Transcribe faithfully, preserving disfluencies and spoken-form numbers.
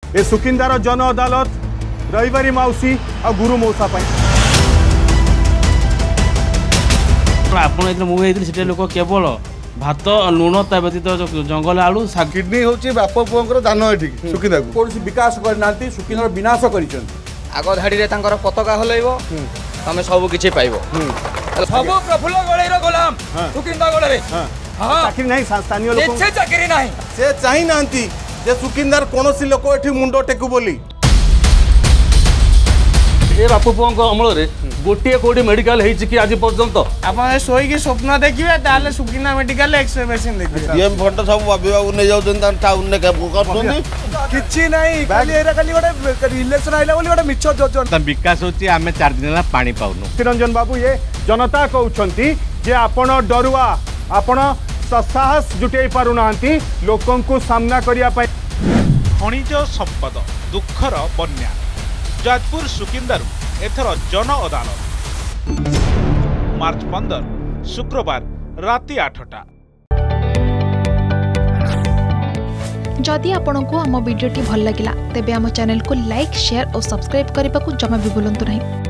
ए सुकिंदार जन अदालत रविवारी माउसी आ गुरु मौसा आपण मुझे लोक केवल भात लुण ता व्यतीत जंगल आलू किडनी होची बाप पुओंकर दान एठी सुकिंदा को कौन विकास करनांती सुकिंदार विनाश करिसन आगो धाड़ी रे तांकर पताका हलैबो तमे सब किछि पाइबो सब प्रफुल्ल गळे रो गोलाम सुकिंदा गळे रे हां चाकरी नहीं स्थानीय लोक एछे चाकरी नहीं से चाहि नांती जे सुकिंदार कोनोसी लोक एठी मुंडो टेकु बोली ए बापू पुओंक अमल रे गोटे कोडी मेडिकल हेछि कि आज पर्यंत आपण सोई की स्वप्न देखिबे ताले सुकिंदा मेडिकल एक्स-रे मशीन देखिबे डीएम फंड सब विभाग नै जाउछन त टाउन ने करछन किछि नहीं खाली एरा खाली गोटे इलेक्शन आइला बोली गोटे मिछ जोजन त विकास होछि आमे चार दिन ला पानी पाउनु निरंजन बाबू ये जनता कहउछंती जे आपण डरुआ आपण साहस जुटेई पारु नांती लोकन को सामना करिया पाई खनिज संपद दुखर बन्या जाजपुर सुकिंदारू एथर जन अदालत मार्च पंद्रह शुक्रवार राति आठटा। जदि आपंक आम भिडी भल लगा तेब आम चैनल को लाइक शेयर और सब्सक्राइब करने को जमा भी भूलु नहीं।